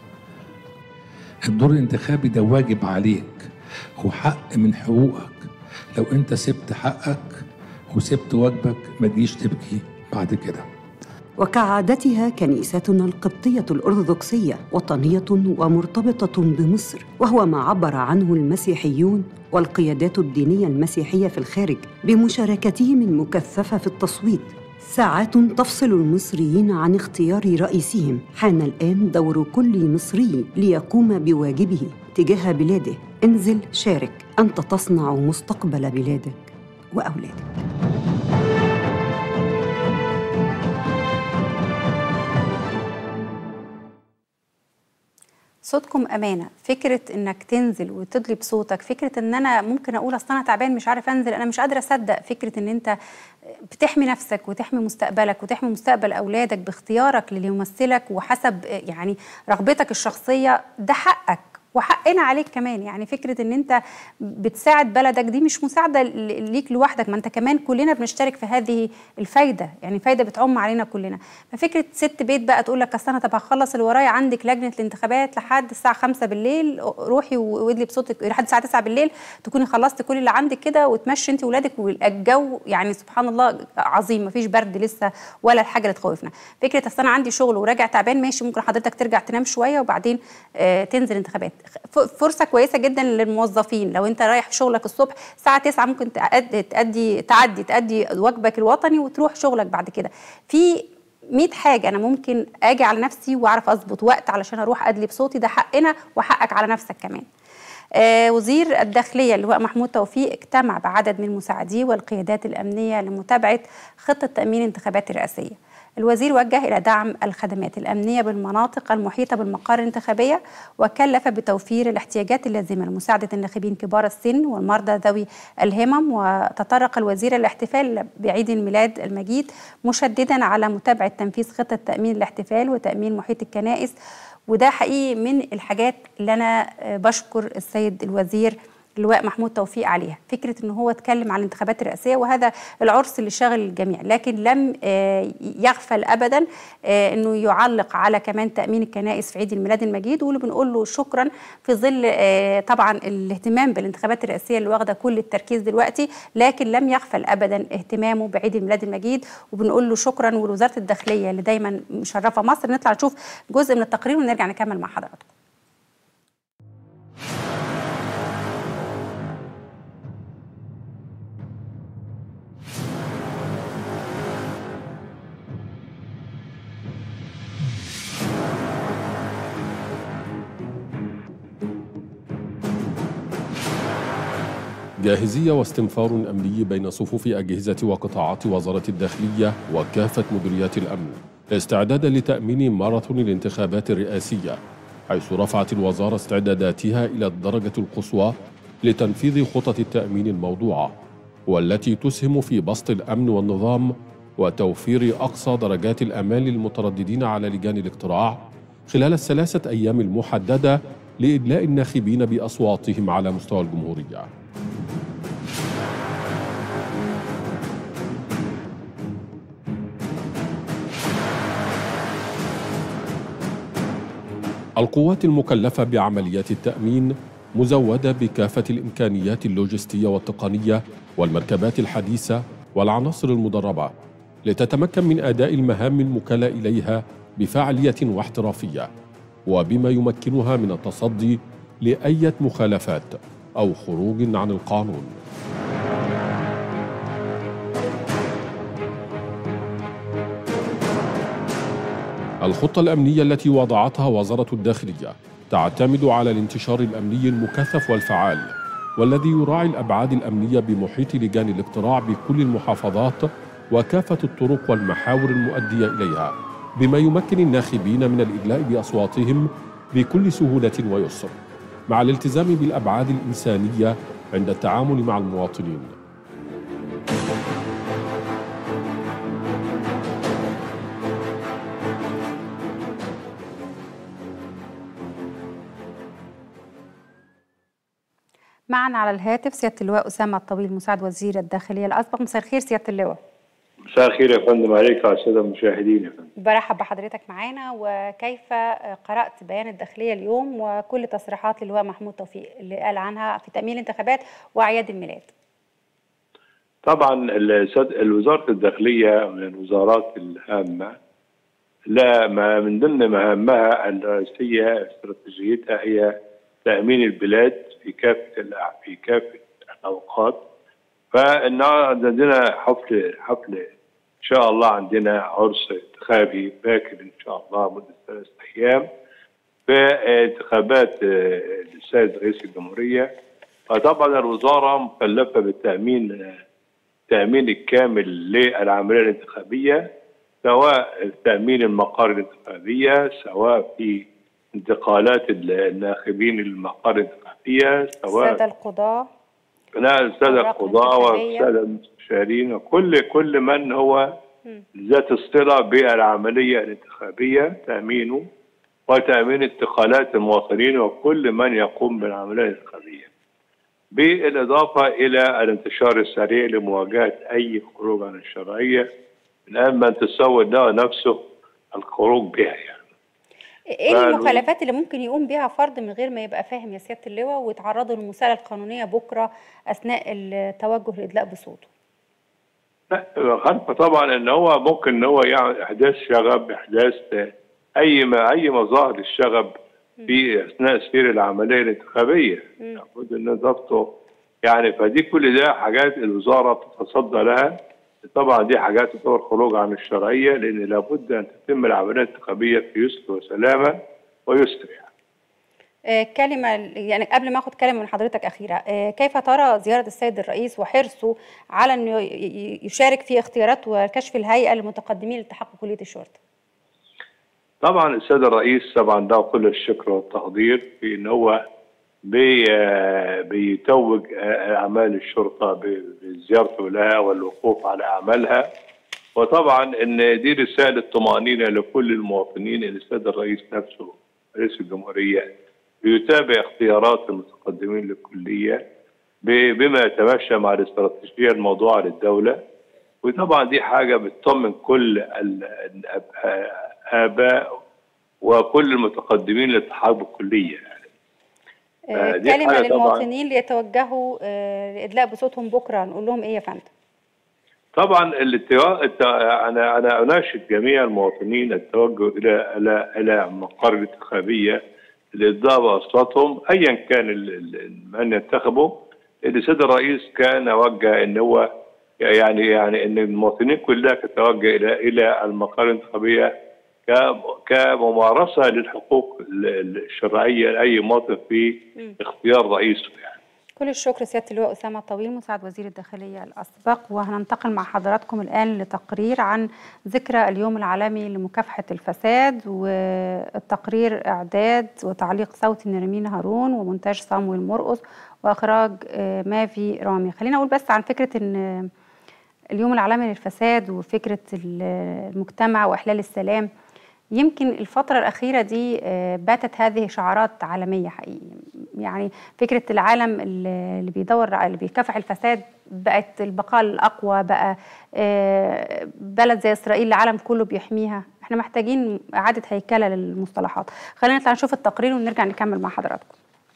الدور الانتخابي ده واجب عليك وحق من حقوقك. لو أنت سبت حقك وسبت واجبك ما تجيش تبكي بعد كده. وكعادتها كنيستنا القبطية الأرثوذكسية وطنية ومرتبطة بمصر، وهو ما عبر عنه المسيحيون والقيادات الدينية المسيحية في الخارج بمشاركتهم المكثفة في التصويت ساعات تفصل المصريين عن اختيار رئيسهم. حان الآن دور كل مصري ليقوم بواجبه تجاه بلاده. انزل شارك، أنت تصنع مستقبل بلادك وأولادك. صوتكم امانه، فكره انك تنزل وتدلي بصوتك، فكره ان انا ممكن اقول اصل انا تعبان مش عارف انزل، انا مش قادره اصدق فكره ان انت بتحمي نفسك وتحمي مستقبلك وتحمي مستقبل اولادك باختيارك للي يمثلك وحسب يعني رغبتك الشخصيه. ده حقك وحقنا عليك كمان. يعني فكره ان انت بتساعد بلدك دي مش مساعده ليك لوحدك، ما انت كمان كلنا بنشترك في هذه الفايده، يعني فايده بتعم علينا كلنا. ففكره ست بيت بقى تقول لك اصل انا طب هخلص اللي ورايا، عندك لجنه الانتخابات لحد الساعه خمسة بالليل، روحي وادلي بصوتك لحد الساعه تسعة بالليل تكوني خلصتي كل اللي عندك كده وتمشي انت واولادك، والجو يعني سبحان الله عظيم، مفيش برد لسه ولا الحاجه اللي تخوفنا. فكره اصل انا عندي شغل وراجع تعبان، ماشي ممكن حضرتك ترجع تنام شويه وبعدين آه تنزل انتخابات. فرصه كويسه جدا للموظفين، لو انت رايح شغلك الصبح الساعه تسعة ممكن تأدي تأدي تعدي تأدي واجبك الوطني وتروح شغلك بعد كده. في مية حاجه انا ممكن اجي على نفسي واعرف اظبط وقت علشان اروح ادلي بصوتي. ده حقنا وحقك على نفسك كمان. آه وزير الداخليه اللواء محمود توفيق اجتمع بعدد من مساعديه والقيادات الامنيه لمتابعه خطه تامين الانتخابات الرئاسيه. الوزير وجه إلى دعم الخدمات الأمنية بالمناطق المحيطة بالمقار الانتخابية، وكلف بتوفير الاحتياجات اللازمة لمساعدة الناخبين كبار السن والمرضى ذوي الهمم. وتطرق الوزير الاحتفال بعيد الميلاد المجيد، مشددا على متابعة تنفيذ خطة تأمين الاحتفال وتأمين محيط الكنائس. وده حقيقي من الحاجات اللي أنا بشكر السيد الوزير اللواء محمود توفيق عليها، فكرة ان هو اتكلم عن الانتخابات الرئاسية وهذا العرس اللي شاغل الجميع، لكن لم يغفل ابدا انه يعلق على كمان تأمين الكنائس في عيد الميلاد المجيد، واللي بنقول له شكرا في ظل طبعا الاهتمام بالانتخابات الرئاسية اللي واخده كل التركيز دلوقتي، لكن لم يغفل ابدا اهتمامه بعيد الميلاد المجيد، وبنقول له شكرا. ولوزارة الداخلية اللي دايما مشرفة مصر. نطلع نشوف جزء من التقرير ونرجع نكمل مع حضراتكم. جاهزية واستنفار أمني بين صفوف أجهزة وقطاعات وزارة الداخلية وكافة مديريات الأمن استعدادا لتأمين ماراثون الانتخابات الرئاسية، حيث رفعت الوزارة استعداداتها إلى الدرجة القصوى لتنفيذ خطط التأمين الموضوعة، والتي تسهم في بسط الأمن والنظام وتوفير أقصى درجات الأمان للمترددين على لجان الاقتراع خلال الثلاثة أيام المحددة لإدلاء الناخبين بأصواتهم على مستوى الجمهورية. القوات المكلفة بعمليات التأمين مزودة بكافة الإمكانيات اللوجستية والتقنية والمركبات الحديثة والعناصر المدربة لتتمكن من أداء المهام المكلة إليها بفاعلية واحترافية، وبما يمكنها من التصدي لأي مخالفات أو خروج عن القانون. الخطة الأمنية التي وضعتها وزارة الداخلية تعتمد على الانتشار الأمني المكثف والفعال، والذي يراعي الأبعاد الأمنية بمحيط لجان الاقتراع بكل المحافظات وكافة الطرق والمحاور المؤدية إليها، بما يمكن الناخبين من الإدلاء بأصواتهم بكل سهولة ويسر، مع الالتزام بالأبعاد الإنسانية عند التعامل مع المواطنين. معنا على الهاتف سيادة اللواء أسامة الطويل مساعد وزير الداخلية الأسبق. مساء الخير سيادة اللواء. مساء الخير يا فندم عليك وعلى السادة المشاهدين يا فندم. برحب بحضرتك معانا. وكيف قرأت بيان الداخلية اليوم وكل تصريحات اللواء محمود توفيق اللي قال عنها في تأمين الانتخابات وأعياد الميلاد؟ طبعا وزارة الداخلية من الوزارات الهامة، لا ما من ضمن مهامها الرئيسية استراتيجيتها هي تأمين البلاد في كافة في كافة الأوقات. فالنهارده عندنا حفل حفل شاء الله عندنا عرس انتخابي باكر إن شاء الله مدة ثلاث أيام في انتخابات السيد رئيس الجمهورية. فطبعا الوزارة مكلفة بالتأمين التأمين الكامل للعملية الانتخابية، سواء تأمين المقار الانتخابية، سواء في انتقالات الناخبين للمقار الانتخابية، سواء السادة القضاة لا السادة القضاة والسادة المستشارين وكل كل من هو ذات الصلة بالعملية الانتخابية تأمينه، وتأمين انتقالات المواطنين وكل من يقوم بالعملية الانتخابية، بالإضافة إلى الانتشار السريع لمواجهة أي خروج عن الشرعية من أمن تسول له نفسه الخروج بها. يعني ايه المخالفات اللي ممكن يقوم بها فرد من غير ما يبقى فاهم يا سيادة اللواء ويتعرضوا للمساءلة القانونية بكرة أثناء التوجه لإدلاء بصوته؟ لا خلفه طبعا ان هو ممكن ان هو يعمل احداث شغب، احداث اي ما اي مظاهر الشغب في اثناء سير العمليه الانتخابيه، لابد ان ضبطه يعني. فدي كل ده حاجات الوزاره بتتصدى لها. طبعا دي حاجات تعتبر خروج عن الشرعيه، لان لابد ان تتم العمليه الانتخابيه في يسر وسلامه ويسر. يعني آه كلمه يعني قبل ما اخد كلمه من حضرتك اخيره، آه كيف ترى زياره السيد الرئيس وحرصه على انه يشارك في اختيارات وكشف الهيئه للمتقدمين لالتحاق بكليه الشرطه؟ طبعا السيد الرئيس طبعا له كل الشكر والتقدير في ان هو بي بيتوج اعمال الشرطه بزيارته لها والوقوف على اعمالها. وطبعا ان دي رساله طمانينه لكل المواطنين ان السيد الرئيس نفسه رئيس الجمهوريه بيتابع اختيارات المتقدمين للكليه بما يتماشى مع الاستراتيجيه الموضوعه للدوله. وطبعا دي حاجه بتطمن كل الاباء وكل المتقدمين للالتحاق بالكليه. آه كلمه للمواطنين اللي يتوجهوا آه لادلاء بصوتهم بكره نقول لهم ايه يا فندم؟ طبعا الاتجاه انا انا اناشد جميع المواطنين التوجه الى الى الى مقر الانتخابيه لادلاء باصواتهم ايا كان من ينتخبه. السيد الرئيس كان وجه ان هو يعني يعني ان المواطنين كلها تتوجه الى الى المقر الانتخابيه كممارسه للحقوق الشرعيه لاي مواطن في اختيار رئيسه. يعني كل الشكر سياده اللواء اسامه طويل مساعد وزير الداخليه الاسبق. وهننتقل مع حضراتكم الان لتقرير عن ذكرى اليوم العالمي لمكافحه الفساد، والتقرير اعداد وتعليق صوتي نرمين هارون ومونتاج صامويل مرقص واخراج مافي رامي. خلينا اقول بس عن فكره ان اليوم العالمي للفساد وفكره المجتمع واحلال السلام. يمكن الفترة الأخيرة دي باتت هذه شعارات عالمية حقيقي. يعني فكرة العالم اللي بيدور اللي بيكافح الفساد بقت البقاء الأقوى، بقى بلد زي إسرائيل العالم كله بيحميها. احنا محتاجين إعادة هيكلة للمصطلحات. خلينا نطلع نشوف التقرير ونرجع نكمل مع حضراتكم.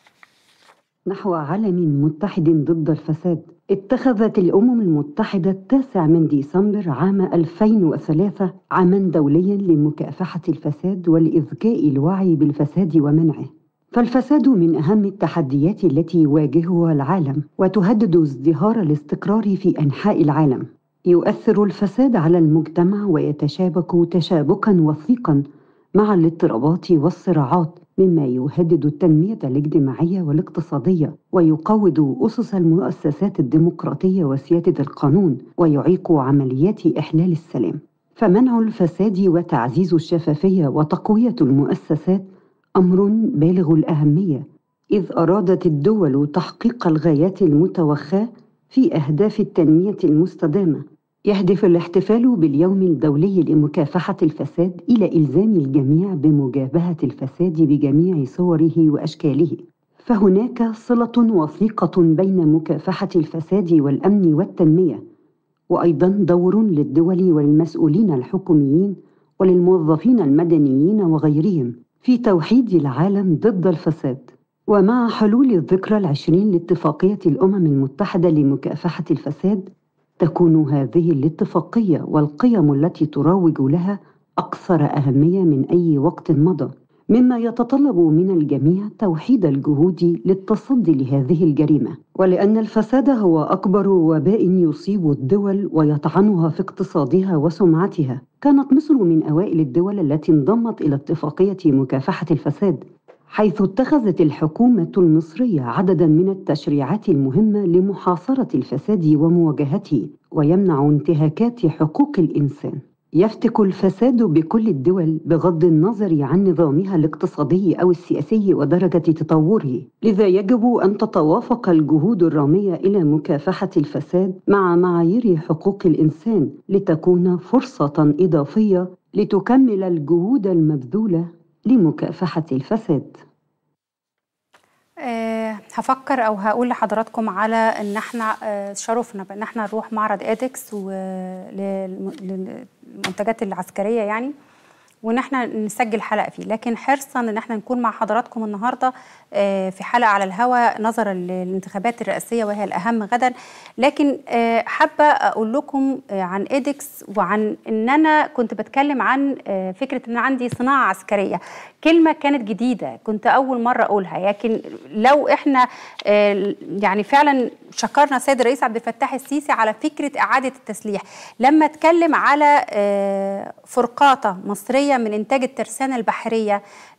نحو عالم متحد ضد الفساد. اتخذت الأمم المتحدة التاسع من ديسمبر عام ألفين وثلاثة عاماً دولياً لمكافحة الفساد والإذكاء الوعي بالفساد ومنعه. فالفساد من أهم التحديات التي يواجهها العالم وتهدد ازدهار الاستقرار في أنحاء العالم. يؤثر الفساد على المجتمع ويتشابك تشابكاً وثيقاً مع الاضطرابات والصراعات، مما يهدد التنمية الاجتماعية والاقتصادية ويقوض أسس المؤسسات الديمقراطية وسيادة القانون ويعيق عمليات إحلال السلام. فمنع الفساد وتعزيز الشفافية وتقوية المؤسسات أمر بالغ الأهمية، إذ أرادت الدول تحقيق الغايات المتوخاة في أهداف التنمية المستدامة. يهدف الاحتفال باليوم الدولي لمكافحة الفساد إلى إلزام الجميع بمجابهة الفساد بجميع صوره وأشكاله. فهناك صلة وثيقة بين مكافحة الفساد والأمن والتنمية، وأيضاً دور للدول والمسؤولين الحكوميين وللموظفين المدنيين وغيرهم في توحيد العالم ضد الفساد. ومع حلول الذكرى العشرين لاتفاقية الأمم المتحدة لمكافحة الفساد، تكون هذه الاتفاقية والقيم التي تروج لها أكثر أهمية من أي وقت مضى، مما يتطلب من الجميع توحيد الجهود للتصدي لهذه الجريمة. ولأن الفساد هو أكبر وباء يصيب الدول ويطعنها في اقتصادها وسمعتها، كانت مصر من أوائل الدول التي انضمت إلى اتفاقية مكافحة الفساد، حيث اتخذت الحكومة المصرية عدداً من التشريعات المهمة لمحاصرة الفساد ومواجهته ويمنع انتهاكات حقوق الإنسان. يفتك الفساد بكل الدول بغض النظر عن نظامها الاقتصادي أو السياسي ودرجة تطوره، لذا يجب أن تتوافق الجهود الرامية إلى مكافحة الفساد مع معايير حقوق الإنسان لتكون فرصة إضافية لتكمل الجهود المبذولة لمكافحة الفساد. أه هفكر او هقول لحضراتكم على ان احنا أه شرفنا بان احنا نروح معرض إيدكس للمنتجات العسكريه يعني، وان احنا نسجل حلقه فيه، لكن حرصا ان احنا نكون مع حضراتكم النهارده أه في حلقه على الهواء نظرا للانتخابات الرئاسيه وهي الاهم غدا. لكن أه حابه اقول لكم أه عن إيدكس وعن ان انا كنت بتكلم عن أه فكره ان عندي صناعه عسكريه. كلمة كانت جديدة كنت أول مرة أقولها، لكن لو إحنا يعني فعلا شكرنا السيد الرئيس عبد الفتاح السيسي على فكرة إعادة التسليح لما اتكلم على فرقاطة مصرية من إنتاج الترسانة البحرية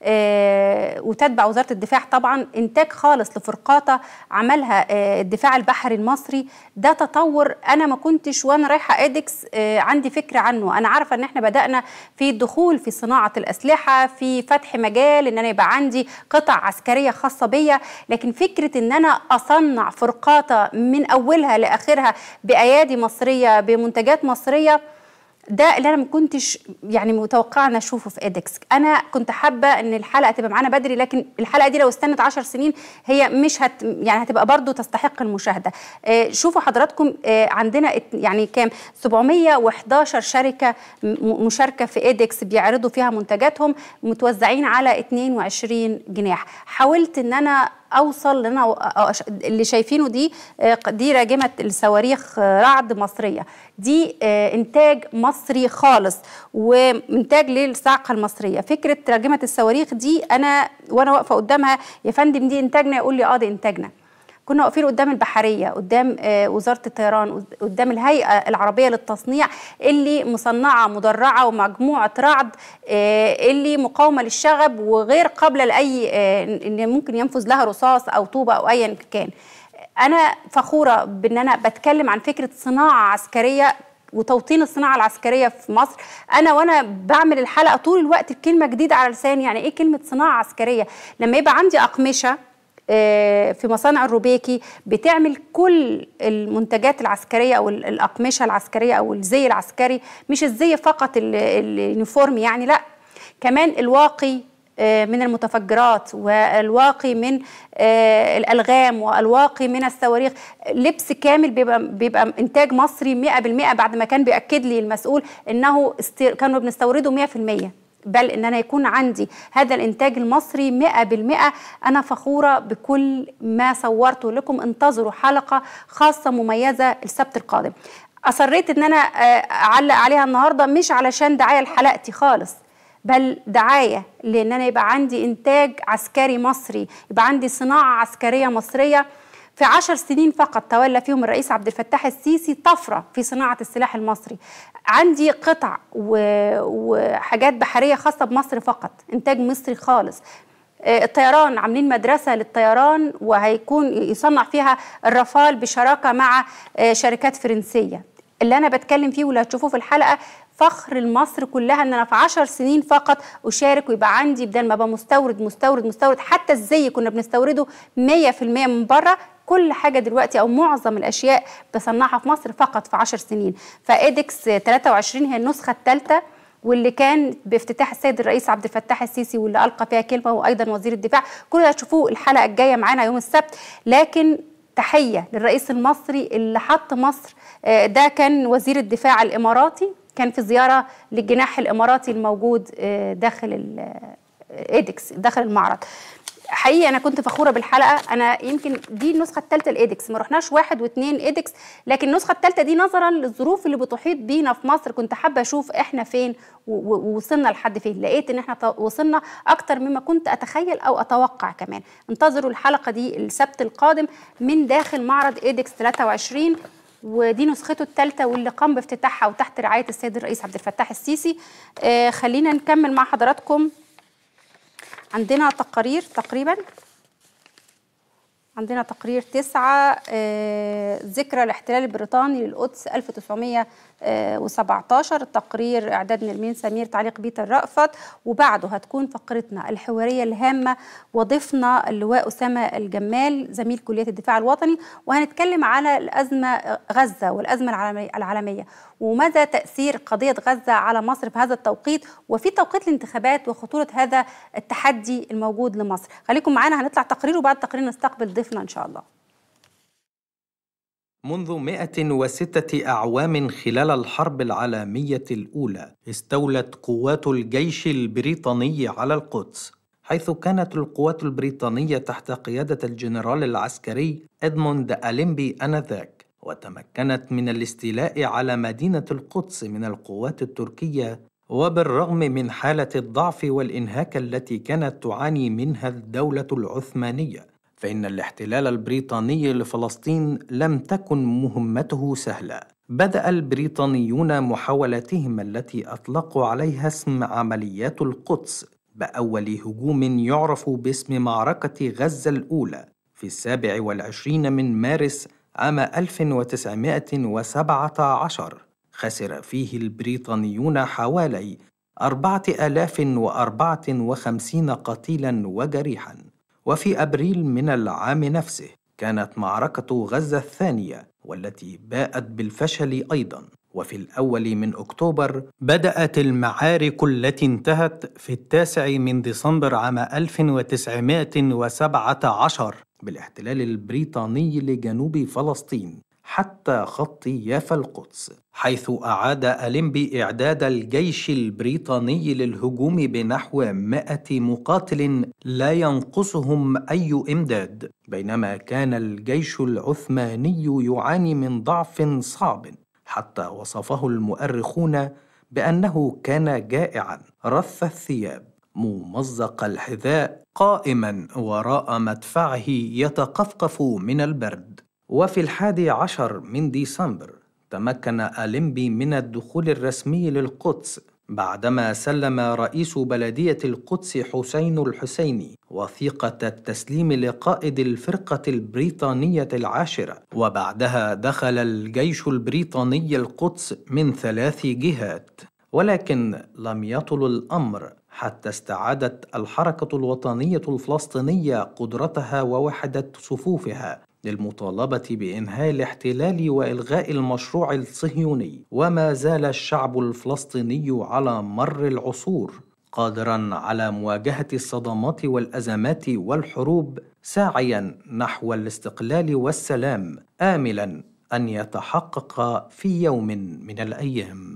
وتتبع وزارة الدفاع طبعا، إنتاج خالص لفرقاطة عملها الدفاع البحري المصري. ده تطور أنا ما كنتش وأنا رايحة إيدكس عندي فكرة عنه. أنا عارفة إن إحنا بدأنا في الدخول في صناعة الأسلحة، في فتح مجال ان انا يبقى عندي قطع عسكريه خاصه بيا، لكن فكره ان انا اصنع فرقاطه من اولها لاخرها بايادي مصريه بمنتجات مصريه، ده اللي انا ما كنتش يعني متوقعه ان اشوفه في إيدكس. انا كنت حابه ان الحلقه تبقى معانا بدري، لكن الحلقه دي لو استنت عشر سنين هي مش هت يعني هتبقى برضو تستحق المشاهده. آه شوفوا حضراتكم، آه عندنا يعني كام سبعمية وحداشر شركه مشاركه في إيدكس بيعرضوا فيها منتجاتهم، متوزعين على اتنين وعشرين جناح. حاولت ان انا اوصل لنا اللي شايفينه دي دي راجمه الصواريخ رعد مصريه، دي انتاج مصري خالص وانتاج للصاعقه المصريه. فكره راجمه الصواريخ دي انا وانا واقفه قدامها يا فندم دي انتاجنا، يقول لي اه دي انتاجنا. كنا واقفين قدام البحريه، قدام وزاره الطيران، قدام الهيئه العربيه للتصنيع اللي مصنعه مدرعه ومجموعه رعد اللي مقاومه للشغب وغير قابله لاي ان ممكن ينفذ لها رصاص او طوبه او ايا كان. انا فخوره بان انا بتكلم عن فكره صناعه عسكريه وتوطين الصناعه العسكريه في مصر. انا وانا بعمل الحلقه طول الوقت الكلمه جديده على لساني، يعني ايه كلمه صناعه عسكريه؟ لما يبقى عندي اقمشه في مصانع الروبيكي بتعمل كل المنتجات العسكرية أو الأقمشة العسكرية أو الزي العسكري، مش الزي فقط اليونيفورم يعني، لا كمان الواقي من المتفجرات والواقي من الألغام والواقي من الصواريخ، لبس كامل بيبقى, بيبقى إنتاج مصري مئة بالمئة، بعد ما كان بيأكد لي المسؤول إنه كانوا بنستورده مئة بالمئة، بل ان انا يكون عندي هذا الانتاج المصري مئة بالمئة. انا فخوره بكل ما صورته لكم. انتظروا حلقه خاصه مميزه السبت القادم. اصريت ان انا اعلق عليها النهارده مش علشان دعايه لحلقتي خالص، بل دعايه لان انا يبقى عندي انتاج عسكري مصري، يبقى عندي صناعه عسكريه مصريه. في عشر سنين فقط تولى فيهم الرئيس عبد الفتاح السيسي طفرة في صناعة السلاح المصري. عندي قطع وحاجات بحرية خاصة بمصر فقط، إنتاج مصري خالص. الطيران عاملين مدرسة للطيران وهيكون يصنع فيها الرافال بشراكة مع شركات فرنسية. اللي أنا بتكلم فيه واللي هتشوفوه في الحلقة فخر لمصر كلها، ان انا في عشر سنين فقط اشارك ويبقى عندي بدل ما ابقى مستورد مستورد مستورد، حتى الزي كنا بنستورده مية بالمية من بره، كل حاجه دلوقتي او معظم الاشياء بصنعها في مصر فقط في عشر سنين. فإيدكس تلاتة وعشرين هي النسخه الثالثه، واللي كان بافتتاح السيد الرئيس عبد الفتاح السيسي واللي القى فيها كلمه، وايضا وزير الدفاع. كل ده هتشوفوه الحلقه الجايه معانا يوم السبت. لكن تحيه للرئيس المصري اللي حط مصر، ده كان وزير الدفاع الاماراتي، كان في زياره للجناح الاماراتي الموجود داخل إيدكس داخل المعرض. حقيقي انا كنت فخوره بالحلقه. انا يمكن دي النسخه الثالثه الايدكس، ما رحناش واحد واثنين ايدكس، لكن النسخه الثالثه دي نظرا للظروف اللي بتحيط بينا في مصر كنت حابه اشوف احنا فين ووصلنا لحد فين. لقيت ان احنا وصلنا اكتر مما كنت اتخيل او اتوقع كمان. انتظروا الحلقه دي السبت القادم من داخل معرض ايدكس ثلاثة وعشرين، ودي نسخته الثالثه واللي قام بافتتاحها وتحت رعايه السيد الرئيس عبد الفتاح السيسي. آه خلينا نكمل مع حضراتكم. عندنا تقارير تقريبا عندنا تقرير تسعة آه ذكرى الاحتلال البريطاني للقدس ألف وتسعمائة وسبعة عشر. التقرير إعداد نرمين سمير، تعليق بيتر رأفت، وبعده هتكون فقرتنا الحوارية الهامة وضيفنا اللواء أسامة الجمال زميل كلية الدفاع الوطني، وهنتكلم على الأزمة غزة والأزمة العالمية ومدى تأثير قضية غزة على مصر في هذا التوقيت وفي توقيت الانتخابات وخطورة هذا التحدي الموجود لمصر. خليكم معانا، هنطلع تقرير وبعد التقرير نستقبل ضيفنا إن شاء الله. منذ مئة وستة أعوام خلال الحرب العالمية الأولى استولت قوات الجيش البريطاني على القدس، حيث كانت القوات البريطانية تحت قيادة الجنرال العسكري إدموند ألينبي آنذاك، وتمكنت من الاستيلاء على مدينة القدس من القوات التركية. وبالرغم من حالة الضعف والإنهاك التي كانت تعاني منها الدولة العثمانية، فإن الاحتلال البريطاني لفلسطين لم تكن مهمته سهلة. بدأ البريطانيون محاولاتهم التي أطلقوا عليها اسم عمليات القدس بأول هجوم يعرف باسم معركة غزة الأولى في السابع والعشرين من مارس عام ألف وتسعمائة وسبعة عشر. خسر فيه البريطانيون حوالي أربعة آلاف وأربعة وخمسين قتيلا وجريحا. وفي أبريل من العام نفسه كانت معركة غزة الثانية والتي باءت بالفشل أيضا. وفي الأول من أكتوبر بدأت المعارك التي انتهت في التاسع من ديسمبر عام ألف وتسعمائة وسبعة عشر بالاحتلال البريطاني لجنوب فلسطين حتى خط يافا القدس، حيث أعاد ألينبي إعداد الجيش البريطاني للهجوم بنحو مائة مقاتل لا ينقصهم أي إمداد، بينما كان الجيش العثماني يعاني من ضعف صعب حتى وصفه المؤرخون بأنه كان جائعا رث الثياب ممزق الحذاء قائما وراء مدفعه يتقفقف من البرد. وفي الحادي عشر من ديسمبر تمكن ألينبي من الدخول الرسمي للقدس بعدما سلم رئيس بلدية القدس حسين الحسيني وثيقة التسليم لقائد الفرقة البريطانية العاشرة. وبعدها دخل الجيش البريطاني القدس من ثلاث جهات، ولكن لم يطل الأمر حتى استعادت الحركة الوطنية الفلسطينية قدرتها ووحدة صفوفها للمطالبة بإنهاء الاحتلال وإلغاء المشروع الصهيوني. وما زال الشعب الفلسطيني على مر العصور قادرا على مواجهة الصدمات والأزمات والحروب، ساعيا نحو الاستقلال والسلام، آملا أن يتحقق في يوم من الأيام.